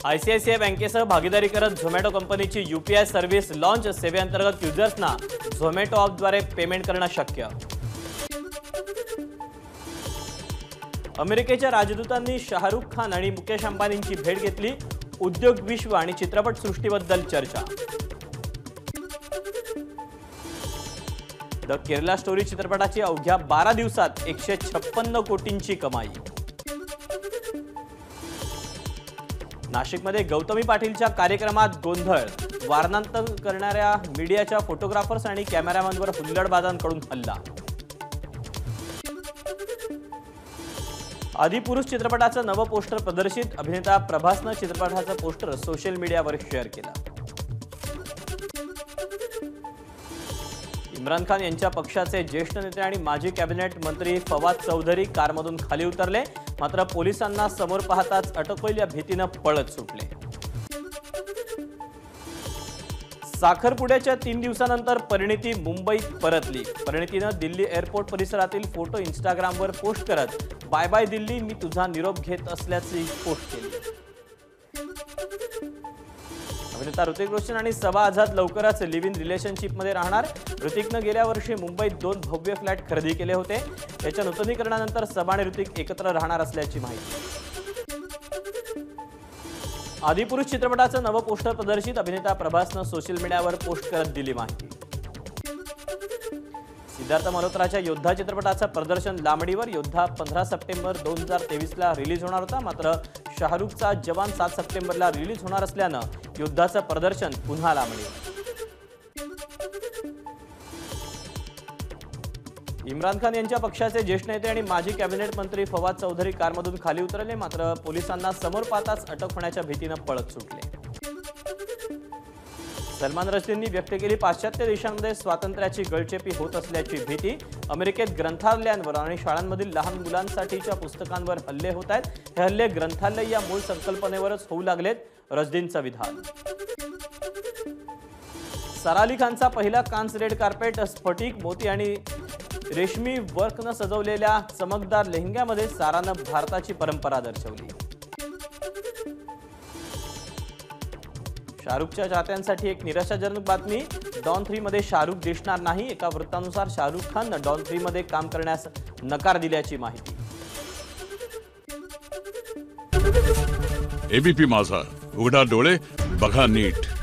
ICICI बँकेसह भागीदारी करत झोमॅटो कंपनीची यूपीआय सर्व्हिस लॉन्च। सेवेअंतर्गत युजर्सना झोमॅटो ॲपद्वारे पेमेंट करणं शक्य। अमेरिकेच्या राजदूतांनी शाहरुख खान आणि मुकेश अंबानींची भेट घेतली। उद्योग विश्व आणि चित्रपट सृष्टीबद्दल चर्चा। द केरला स्टोरी चित्रपटाची अवघ्या 12 दिवसात 156 कोटींची कमाई। नाशिकमध्ये गौतमी पाटीलच्या कार्यक्रमात गोंधळ। वारणांतर करणाऱ्या मीडियाच्या फोटोग्राफर्स आणि कॅमेरामॅनवर हुल्लडबाजांकडून हल्ला। आदिपुरुष चित्रपटाचं नवं पोस्टर प्रदर्शित। अभिनेता प्रभासनं चित्रपटाचं पोस्टर सोशल मीडियावर शेअर केलं। इम्रान खान यांच्या पक्षाचे ज्येष्ठ नेते आणि माजी कॅबिनेट मंत्री फवाद चौधरी कारमधून खाली उतरले, मात्र पोलिसांना समोर पाहताच अटक होईल या भीतीनं पळत सुटले। साखरपुड्याच्या 3 दिवसानंतर परिणिती मुंबईत परतली। परिणितीनं दिल्ली एअरपोर्ट परिसरातील फोटो इंस्टाग्रामवर पोस्ट करत बाय बाय दिल्ली, मी तुझा निरोप घेत असल्याची पोस्ट केली। अभिनेता ऋतिक रोशन आणि सबा आझाद लवकरच लिव्ह इन रिलेशनशिपमध्ये राहणार। ऋतिकनं गेल्या वर्षी मुंबईत 2 भव्य फ्लॅट खरेदी केले होते। त्याच्या नूतनीकरणानंतर सबा आणि ऋतिक एकत्र राहणार असल्याची माहिती। आदिपुरुष चित्रपटाचं नवं पोस्टर प्रदर्शित। अभिनेता प्रभासनं सोशल मीडियावर पोस्ट करत दिली माहिती। सिद्धार्थ मल्होत्राच्या योद्धा चित्रपटाचं प्रदर्शन लांबणीवर। योद्धा 15 सप्टेंबर 2023ला रिलीज होणार होता, मात्र शाहरुखचा जवान 7 सप्टेंबरला रिलीज होणार असल्यानं योद्धाचं प्रदर्शन पुन्हा लांबणीवर। इम्रान खान यांच्या पक्षाचे ज्येष्ठ नेते आणि माजी कॅबिनेट मंत्री फवाद चौधरी कारमधून खाली उतरले, मात्र पोलिसांना समोर पाहताच अटक होण्याच्या भीतीनं पळत सुटले। सलमान रश्दींनी व्यक्त केली पाश्चात्य देशांमध्ये स्वातंत्र्याची गळचेपी होत असल्याची भीती। अमेरिकेत ग्रंथालयांवर आणि शाळांमधील लहान मुलांसाठीच्या पुस्तकांवर हल्ले होत आहेत। हे हल्ले ग्रंथालय या मूळ संकल्पनेवरच होऊ लागलेत, रश्दींचं विधान। सारा अली खानचा पहिला कान्स रेड कार्पेट स्फटिक, मोती आणि रेशमी वर्कनं सजवलेल्या चमकदार लेहंग्यामध्ये सारानं भारताची परंपरा दर्शवली। शाहरुखच्या चाहत्यांसाठी एक निराशाजनक बातमी। डॉन 3 मध्ये शाहरुख दिसणार नाही। एका वृत्तानुसार शाहरुख खाननं डॉन 3 मध्ये काम करण्यास नकार दिल्याची माहिती। एबीपी माझा, उघडा डोळे बघा नीट।